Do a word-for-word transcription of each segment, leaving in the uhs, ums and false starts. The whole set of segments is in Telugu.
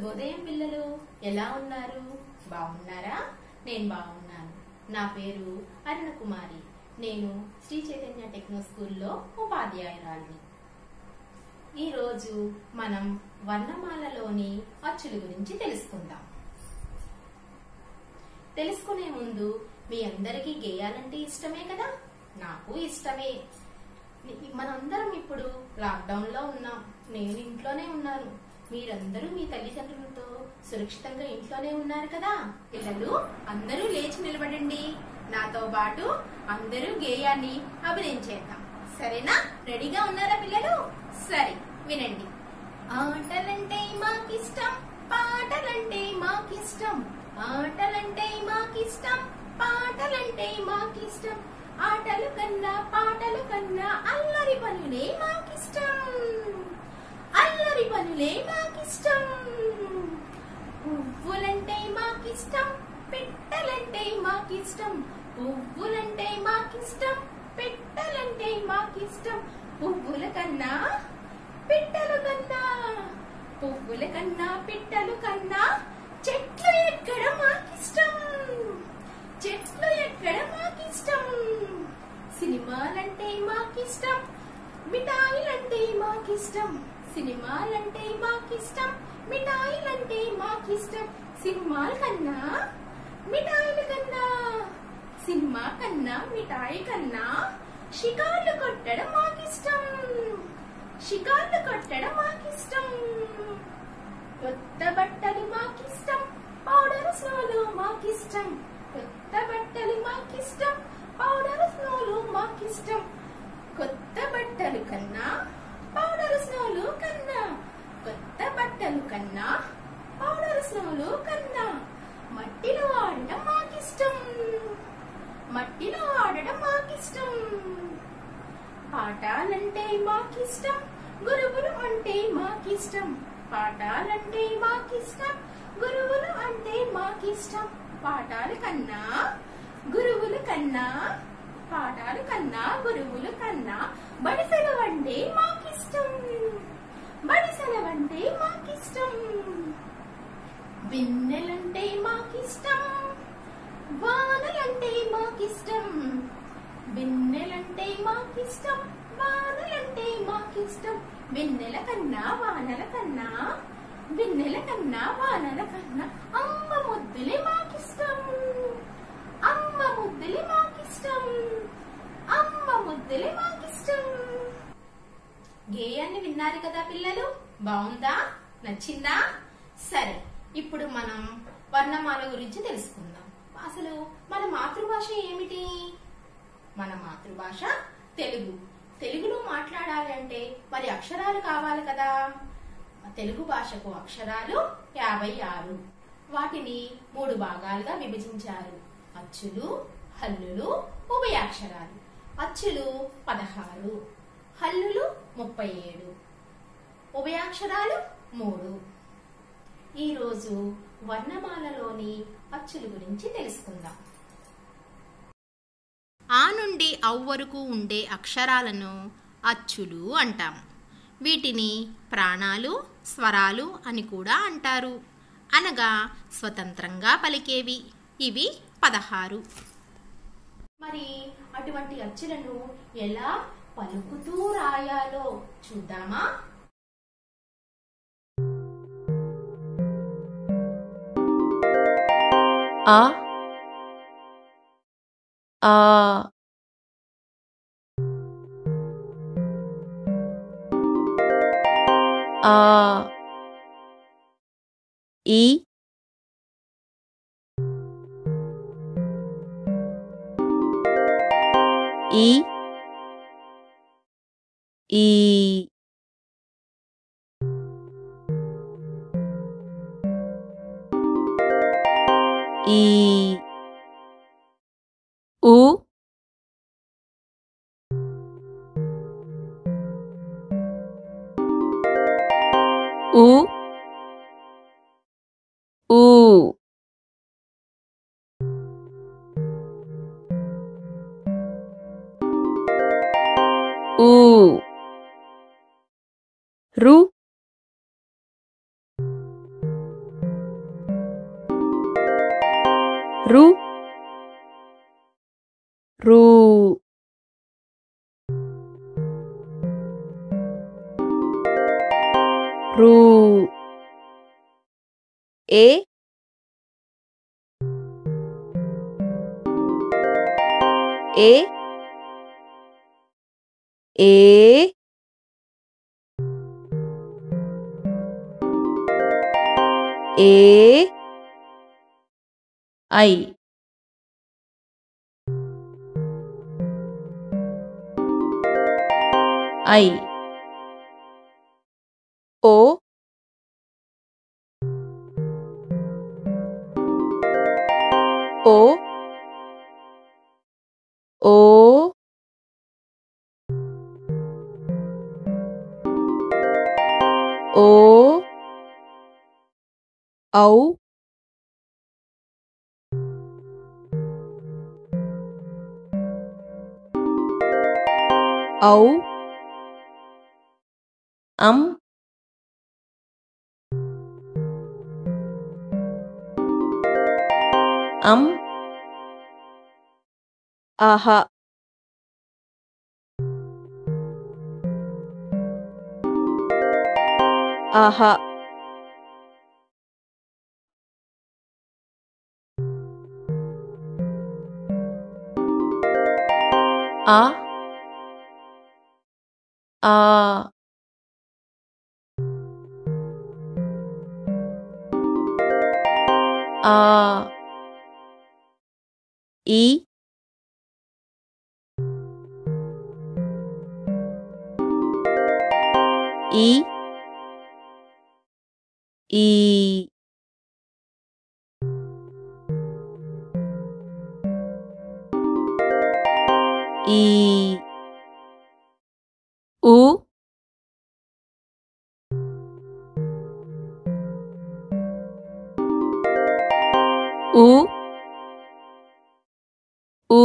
శుభోదయం పిల్లలు, ఎలా ఉన్నారు? బాగున్నారా? నేను బాగున్నాను. నా పేరు అరుణ కుమారి. నేను శ్రీ చైతన్య టెక్నో స్కూల్లో ఉపాధ్యాయురాలిని. ఈరోజు మనం వర్ణమాలలోని అచ్చుల గురించి తెలుసుకుందాం. తెలుసుకునే ముందు మీ అందరికీ గేయాలంటే ఇష్టమే కదా? నాకు ఇష్టమే. మనందరం ఇప్పుడు లాక్డౌన్ లో ఉన్నాం. నేను ఇంట్లోనే ఉన్నాను. మీరందరూ మీ తల్లిదండ్రులతో సురక్షితంగా ఇంట్లోనే ఉన్నారు కదా? పిల్లలు అందరూ లేచి నిలబడండి. నాతో పాటు అందరూ గేయాన్ని అభినయించేద్దాం. సరేనా? రెడీగా ఉన్నారా పిల్లలు? సరే, వినండి. ఆటలంటే మాకిష్టం, పాటలంటే మాకిష్టం. ఆటలంటే మాకిష్టం, పాటలంటే మాకిష్టం. ఆటలు కన్నా పాటలు కన్నా అల్లరి పనులే మాకిష్టం. అల్లరి పనులే మాకిష్టం. పువ్వులంటే మాకిష్టం, పిట్టలంటే మాకిష్టం. పువ్వులంటే మాకిష్టం, పిట్టలంటే మాకిష్టం. పువ్వుల కన్నా పిట్టలు కన్నా, పువ్వుల కన్నా పిట్టలు కన్నా చెట్లు ఎక్కడ మాకిష్టం. చెట్లు ఎక్కడ మాకిష్టం. సినిమాలంటే మాకిష్టం, మిఠాయిలంటే మాకిష్టం. సినిమాలంటే మాకిష్టం, మిఠాయిలంటే మాకిష్టం. సినిమాల కన్నా మిఠాయిల కన్నా, సినిమా కన్నా మిఠాయి కన్నా షికార్లు కొట్టడం మాకిష్టం. షికార్లు కొట్టడం మాకిష్టం. కొత్త బట్టలు మాకిష్టం, పౌడర్ స్నోలు మాకిష్టం. కొత్త బట్టలు మాకిష్టం, పౌడర్ స్నోలు మాకిష్టం. కొత్త బట్టలు కన్నా పౌడర్ స్నోలు కన్నా, కొత్త బట్టలు కన్నా పౌడర్ స్నోలు కన్నా మట్టిలో ఆడడం మాకిష్టం. మట్టిలో ఆడడం మాకిష్టం. పాఠాలంటే మాకిష్టం, గురువులు అంటే మాకిష్టం. పాఠాలంటే మాకిష్టం, గురువులు అంటే మాకిష్టం. పాఠాల కన్నా గురువుల కన్నా, పాఠాల కన్నా గురువుల కన్నా బడి సెలవంటే మాకిష్టం. బడి సెలవంటే మాకిష్టం. వెన్నెలంటే మాకిష్టం, వానలంటే మాకిష్టం. వెన్నెలంటే మాకిష్టం, వానలంటే మాకిష్టం. వెన్నెల కన్నా వానల కన్నా, వెన్నెల కన్నా వానల కన్నా అమ్మ ముద్దులే మాకిష్టం. అమ్మ ముద్దులే మాకిష్టం. అమ్మ ముద్దులే మాకిష్టం. గేయాన్ని విన్నారు కదా పిల్లలు? బాగుందా? నచ్చిందా? సరే, ఇప్పుడు మనం వర్ణమాల గురించి తెలుసుకుందాం. అసలు మన మాతృభాష ఏమిటి? మన మాతృభాష తెలుగు. తెలుగులో మాట్లాడాలి అంటే మరి అక్షరాలు కావాలి కదా? తెలుగు భాషకు అక్షరాలు యాభై ఆరు. వాటిని మూడు భాగాలుగా విభజించారు. అచ్చులు, హల్లులు, ఉభయాక్షరాలు. అచ్చులు పదహారు, హల్లులు ముప్పై ఏడు, ఉభయాక్షరాలు మూడు. ఈరోజు వర్ణమాలలోని అచ్చుల గురించి తెలుసుకుందాం. ఆ నుండి ఔ వరకు ఉండే అక్షరాలను అచ్చులు అంటాం. వీటిని ప్రాణాలు, స్వరాలు అని కూడా అంటారు. అనగా స్వతంత్రంగా పలికేవి. ఇవి పదహారు. మరి అటువంటి అచ్చులను ఎలా పలుకుతూ రాయాలో చూద్దామా? ఆ ఆ ఆ ఈ ఈ ఈ ఈ ఉ ఉ ఊ ఊ రు రు రు రు ఏ ఏ ఏ ఏ ఐ ఐ ఓ ఓ ఓ ఓ ఔ ఔ అం అం ఆహా ఆహా ఆ ఆ ఆ ఈ ఈ ఈ ఈ ఉ ఉ ఊ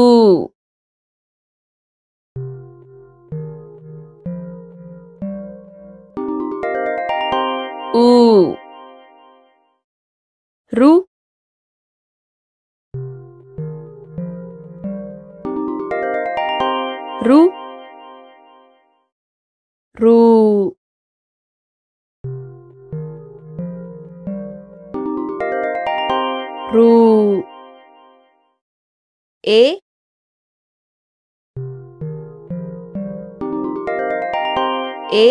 ఊ రు రు రు రు ఏ ఏ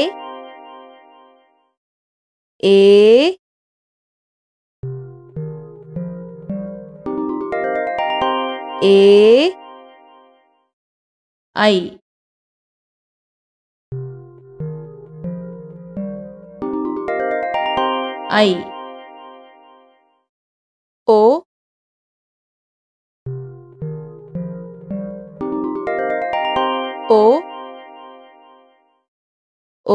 ఏ ఏ ఐ ఐ ఓ ఓ ఓ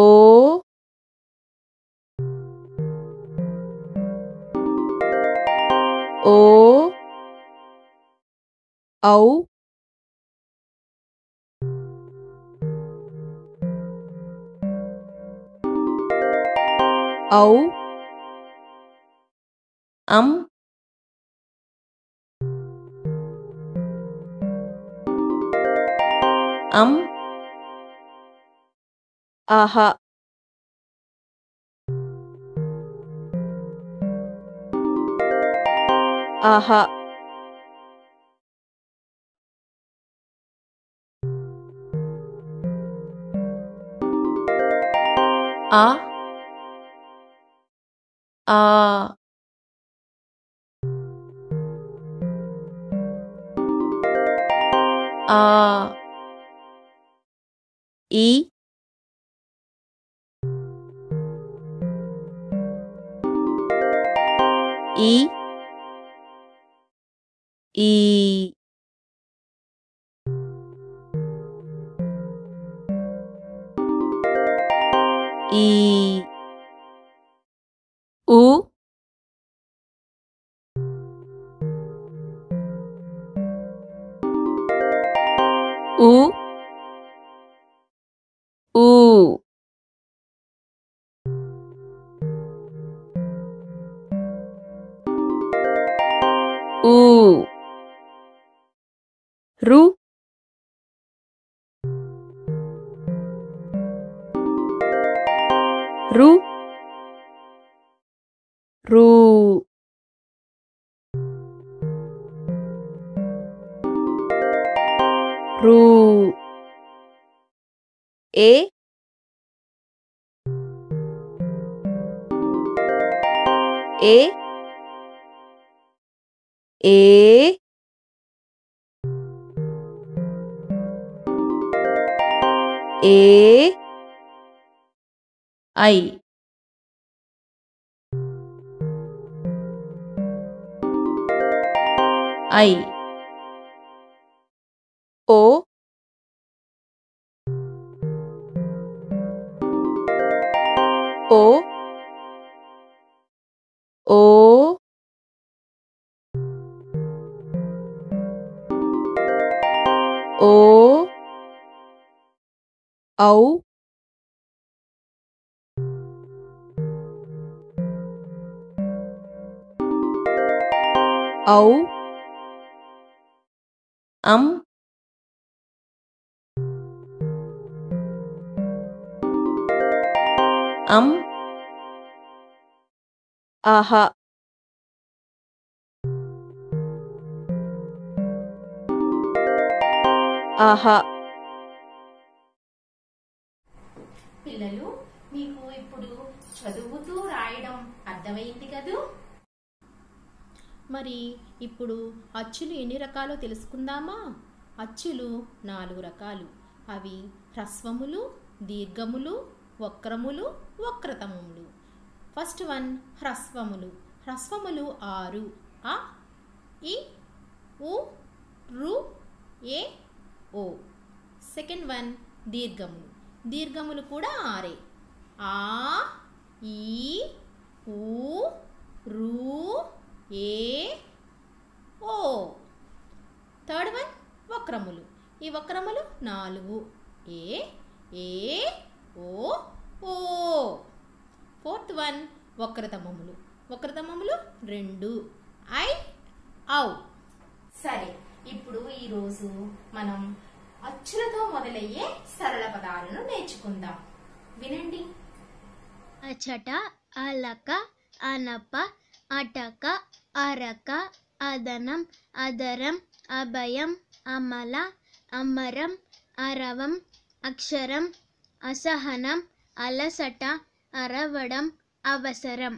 ఓ ఔ ఔ అం అం ఆహా ఆహా ఆ ఆ ఆ ఈ ఈ ఈ ఈ ఉ ఉ ఊ ఊ రు రు రు రు ఏ ఏ ఏ ఏ ఐ ఐ ఓ ఓ ఓ ఓ ఔ ఔ అం అం ఆహా ఆహా పిల్లలు, మీకు ఇప్పుడు చదువుతూ రాయడం అర్థమైంది కదూ? మరి ఇప్పుడు అచ్చులు ఎన్ని రకాలో తెలుసుకుందామా? అచ్చులు నాలుగు రకాలు. అవి హ్రస్వములు, దీర్ఘములు, వక్రములు, వక్రతమములు. First one హ్రస్వములు. హ్రస్వములు ఆరు. అ, ఇ, ఉ, రు, ఏ, ఓ. Second one దీర్ఘములు. దీర్ఘములు కూడా ఆరే. ఆ, ఈ, ఊ, రు, ఏ, ఓ. Third one వక్రములు. ఈ వక్రములు నాలుగు. ఏ, ఏ, ఓ, ఓ. Fourth one వక్రతమములు. వక్రతమములు రెండు. ఐ, ఔ. సరే, ఇప్పుడు ఈరోజు మనం అచ్చులతో మొదలయ్యే సరళ పదాలను నేర్చుకుందాం. వినండి. అచట, అలక, అనప, అటక, అరక, అదనం, అదరం, అభయం, అమల, అమరం, అరవం, అక్షరం, అసహనం, అలసట, అరవడం, అవసరం.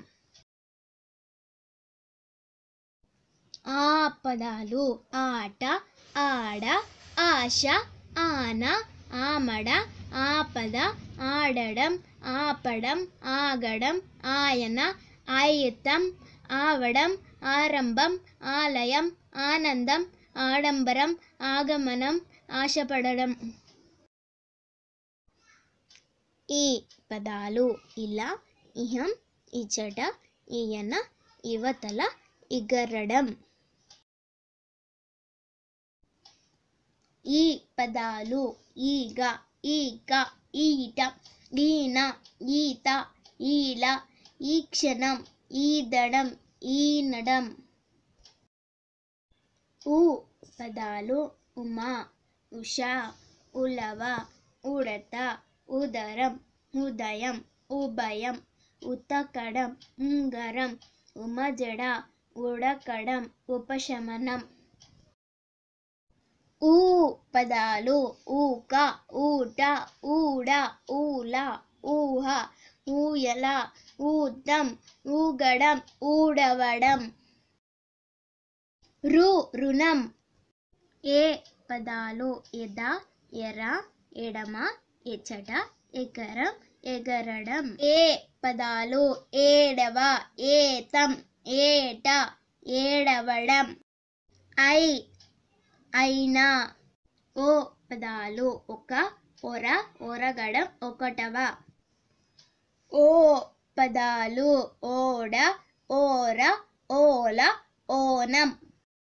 ఆ పదాలు ఆట, ఆడ, ఆశ, ఆన, ఆమడ, ఆపద, ఆడడం, ఆపడం, ఆగడం, ఆయన, ఆయుతం, ఆవడం, ఆరంభం, ఆలయం, ఆనందం, ఆడంబరం, ఆగమనం, ఆశపడడం. ఈ పదాలు ఇలా ఇహం, ఇచట, ఇయన, ఇవతల, ఇగరడం. ఈ పదాలు ఈగ, ఈక, ఈట, ఈన, ఈత, ఈల, ఈక్షణం, ఈదడం, ఈనడం. ఊ పదాలు ఉమా, ఉష, ఉలవ, ఉడత, ఉదరం, ఉదయం, ఉభయం, ఉతకడం, ఉంగరం, ఉమజడ, ఉడకడం, ఉపశమనం. ఊ పదాలు ఊక, ఊట, ఊడ, ఊల, ఊహ, ఊయల, ఊతం, ఊగడం, ఊడవడం. రు రుణం. ఏ పదాలు ఎద, ఎర, ఎడమ, ఎచట, ఎకరం, ఎగరడం. ఏ పదాలు ఏడవ, ఏతం, ఏట, ఏడవడం. ఐ అయినా. ఓ పదాలు ఒక, ఒర, ఒరగడం, ఒకటవ. ఓ పదాలు ఓడ, ఓర, ఓల, ఓనం.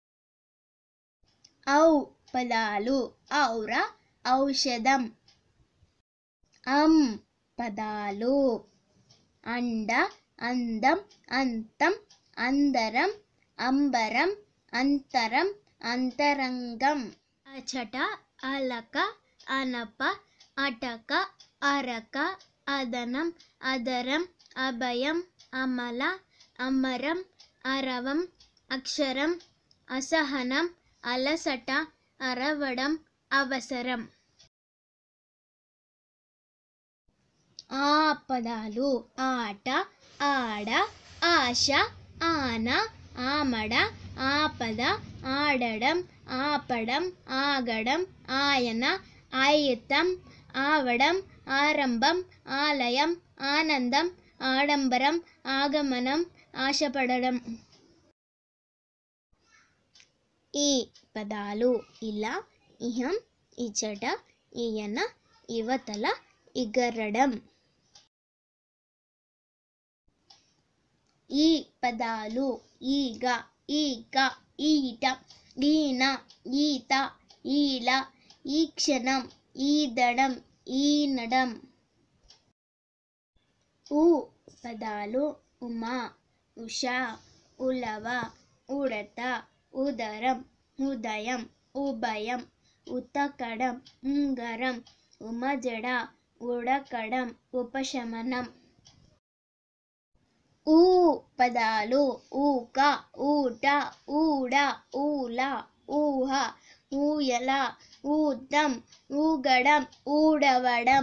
ఔ పదాలు ఔర, ఔషధం. అం పదాలు అండ, అందం, అంతం, అందరం, అంబరం, అంతరం, అంతరంగం. అచట, అలక, అనప, అటక, అరక, అదనం, అదరం, అభయం, అమల, అమరం, అరవం, అక్షరం, అసహనం, అలసట, అరవడం, అవసరం. ఆ పదాలు ఆట, ఆడ, ఆశ, ఆన, ఆమడ, ఆపద, ఆడడం, ఆపడం, ఆగడం, ఆయన, ఆయుతం, ఆవడం, ఆరంభం, ఆలయం, ఆనందం, ఆడంబరం, ఆగమనం, ఆశపడడం. ఈ పదాలు ఇలా, ఇహం, ఇచట, ఇయన, ఇవతల, ఇగరడం. ఈ పదాలు ఈగ, ఈక, ఈట, ఈన, ఈత, ఈల, ఈక్షణం, ఈదడం, ఈనడం. ఉ పదాలు ఉమా, ఉష, ఉలవ, ఉడత, ఉదరం, ఉదయం, ఉభయం, ఉతకడం, ఉంగరం, ఉమజడ, ఉడకడం, ఉపశమనం. ఊ పదాలు ఊక, ఊట, ఊడ, ఊల, ఊహ, ఊయల, ఊతం, ఊగడం, ఊడవడం.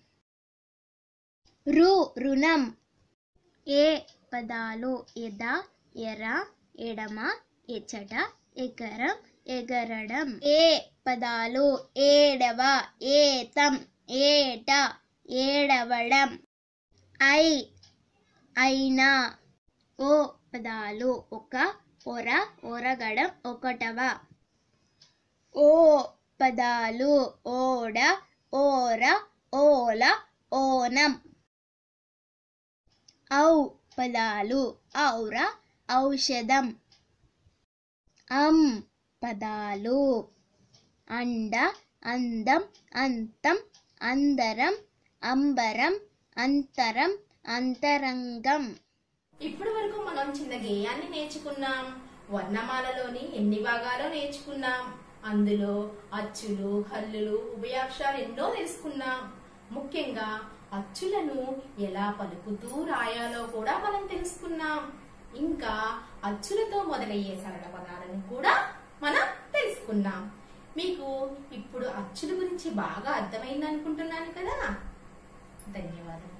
రు రుణం. ఏ పదాలు ఎద, ఎర, ఎడమ, ఎచట, ఎకరం, ఎగరడం. ఏ పదాలు ఏడవ, ఏతం, ఏట, ఏడవడం. ఐ అయినా. ఓ పదాలు ఒక, ఒర, ఒరగడం, ఒకటవ. ఓ పదాలు ఓడ, ఓర, ఓల, ఓనం. ఔ పదాలు ఔర, ఔషధం. అం పదాలు అండ, అందం, అంతం, అందరం, అంబరం, అంతరం, అంతరంగం. ఇప్పటి వరకు మనం చిన్న గేయాన్ని నేర్చుకున్నాం. వర్ణమాలలోని ఎన్ని భాగాలో నేర్చుకున్నాం. అందులో అచ్చులు, హల్లులు, ఉభయాక్షరాలు ఎన్నో తెలుసుకున్నాం. ముఖ్యంగా అచ్చులను ఎలా పలుకుతూ రాయాలో కూడా మనం తెలుసుకున్నాం. ఇంకా అచ్చులతో మొదలయ్యే సరళ పదాలను కూడా మనం తెలుసుకున్నాం. మీకు ఇప్పుడు అచ్చుల గురించి బాగా అర్థమైంది అనుకుంటున్నాను కదా. ధన్యవాదాలు.